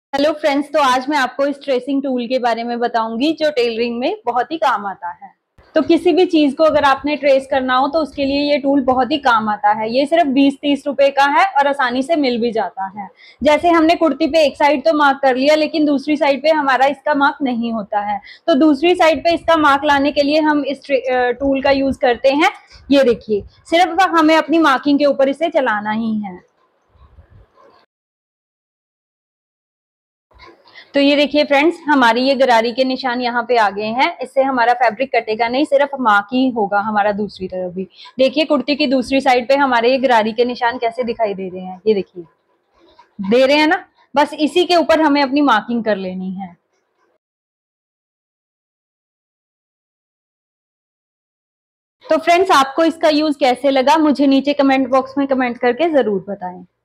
Hello friends, तो आज मैं आपको इस ट्रेसिंग टूल के बारे में बताऊंगी जो टेलरिंग में बहुत ही काम आता है। तो किसी भी चीज को अगर आपने ट्रेस करना हो तो उसके लिए ये टूल बहुत ही काम आता है। ये सिर्फ 20-30 रुपए का है और आसानी से मिल भी जाता है। जैसे हमने कुर्ती पे एक साइड तो मार्क कर लिया, लेकिन दूसरी साइड पे हमारा इसका मार्क नहीं होता है, तो दूसरी साइड पे इसका मार्क लाने के लिए हम इस टूल का यूज करते हैं। ये देखिए, सिर्फ हमें अपनी मार्किंग के ऊपर इसे चलाना ही है। तो ये देखिए फ्रेंड्स, हमारी ये गरारी के निशान यहाँ पे आ गए हैं। इससे हमारा फैब्रिक कटेगा नहीं, सिर्फ मार्क ही होगा हमारा दूसरी तरफ भी। देखिए कुर्ती की दूसरी साइड पे हमारे ये गरारी के निशान कैसे दिखाई दे रहे हैं, ये देखिए, दे रहे हैं ना। बस इसी के ऊपर हमें अपनी मार्किंग कर लेनी है। तो फ्रेंड्स, आपको इसका यूज कैसे लगा मुझे नीचे कमेंट बॉक्स में कमेंट करके जरूर बताएं।